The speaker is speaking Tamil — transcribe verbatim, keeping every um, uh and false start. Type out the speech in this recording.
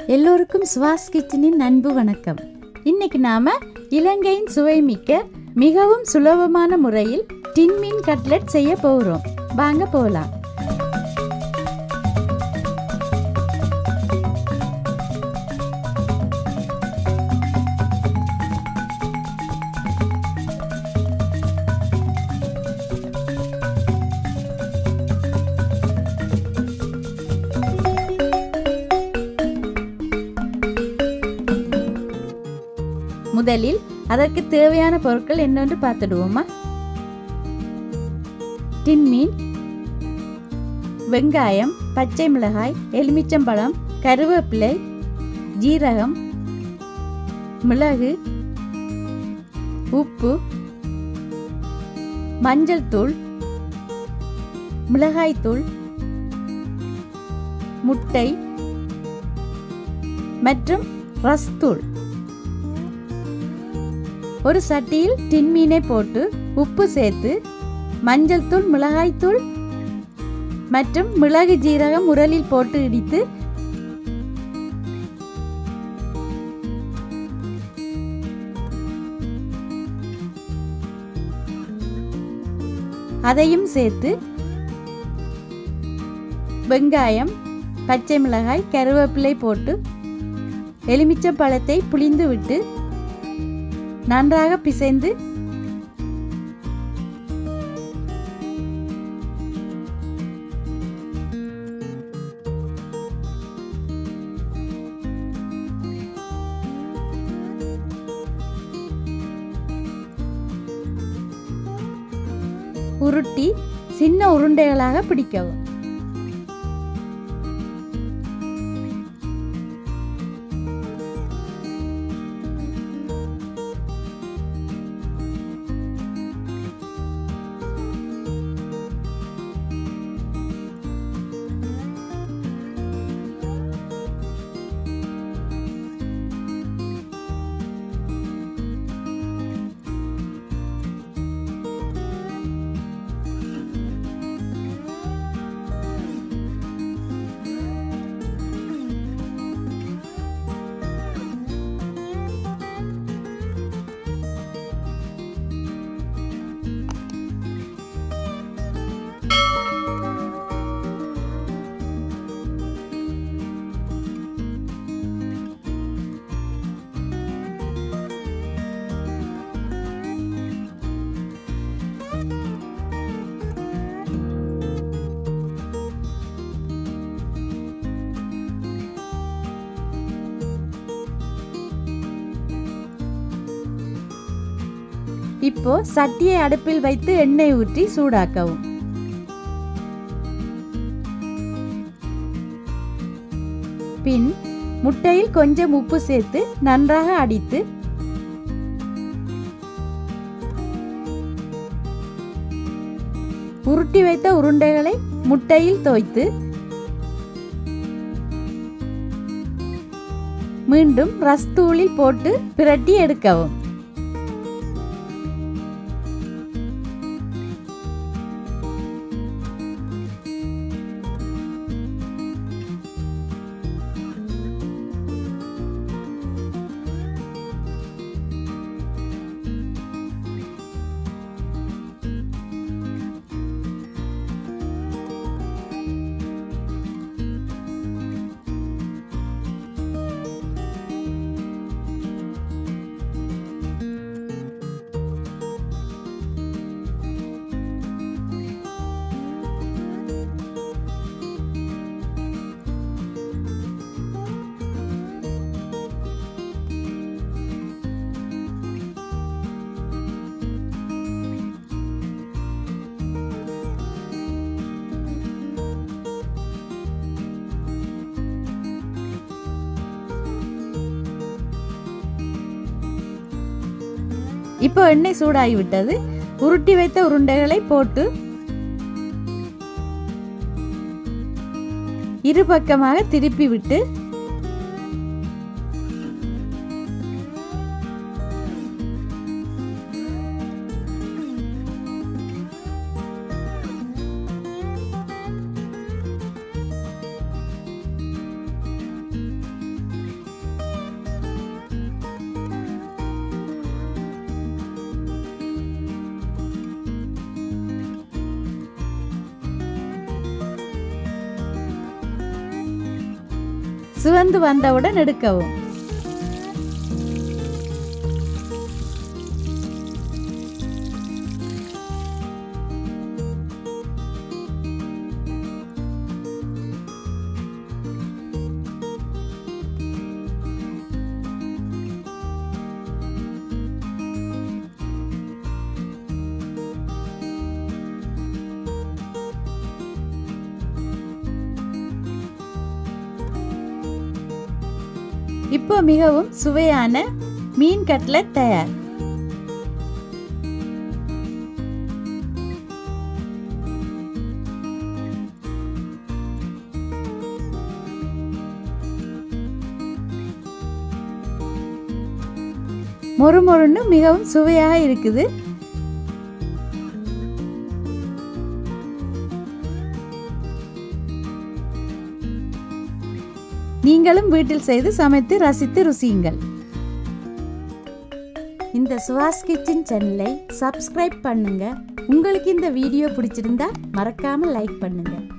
எல்லோருக்கும் ஸ்வாஸ் கிச்சனின் அன்பு வணக்கம். இன்னைக்கு நாம இலங்கையின் சுவைமிக்க மிகவும் சுலபமான முறையில் டின் மீன் கட்லெட் செய்ய போகிறோம். வாங்க போகலாம். முதலில் அதற்கு தேவையான பொருட்கள் என்னென்று பார்த்துடுவோமா? டின் மீன், வெங்காயம், பச்சை மிளகாய், எலுமிச்சம்பழம், கருவேப்பிலை, ஜீரகம், மிளகு, உப்பு, மஞ்சள் தூள், மிளகாய் தூள், முட்டை மற்றும் ரஸ்தூள். ஒரு சட்டியில் டின் மீனை போட்டு உப்பு சேர்த்து மஞ்சள் தூள், மிளகாய் தூள் மற்றும் மிளகு ஜீரகம் உரலில் போட்டு இடித்து அதையும் சேர்த்து வெங்காயம், பச்சை மிளகாய், கருவேப்பிலை போட்டு எலுமிச்சம்பழத்தை புளிந்து விட்டு நன்றாக பிசைந்து உருட்டி சின்ன உருண்டைகளாக பிடிக்கவும். இப்போ சட்டியை அடுப்பில் வைத்து எண்ணெய் ஊற்றி சூடாக்கவும். பின் முட்டையில் கொஞ்சம் உப்பு சேர்த்து நன்றாக அடித்து உருட்டி வைத்த உருண்டைகளை முட்டையில் தோய்த்து மீண்டும் ரஸ்தூளில் போட்டு பிரட்டி எடுக்கவும். இப்போ எண்ணெய் சூடாகிவிட்டது. உருட்டி வைத்த உருண்டைகளை போட்டு இரு பக்கமாக திருப்பி விட்டு சிவந்து வந்தவுடன் எடுக்கவும். இப்போ மிகவும் சுவையான மீன் கட்லெட் தயார். மொறு மொறுன்னு மிகவும் சுவையாக இருக்குது. நீங்களும் வீட்டில் செய்து சமைத்து ரசித்து ருசியுங்கள். இந்த ஸ்வாஸ் கிச்சன் சேனலை சப்ஸ்கிரைப் பண்ணுங்க. உங்களுக்கு இந்த வீடியோ பிடிச்சிருந்தா மறக்காம லைக் பண்ணுங்க.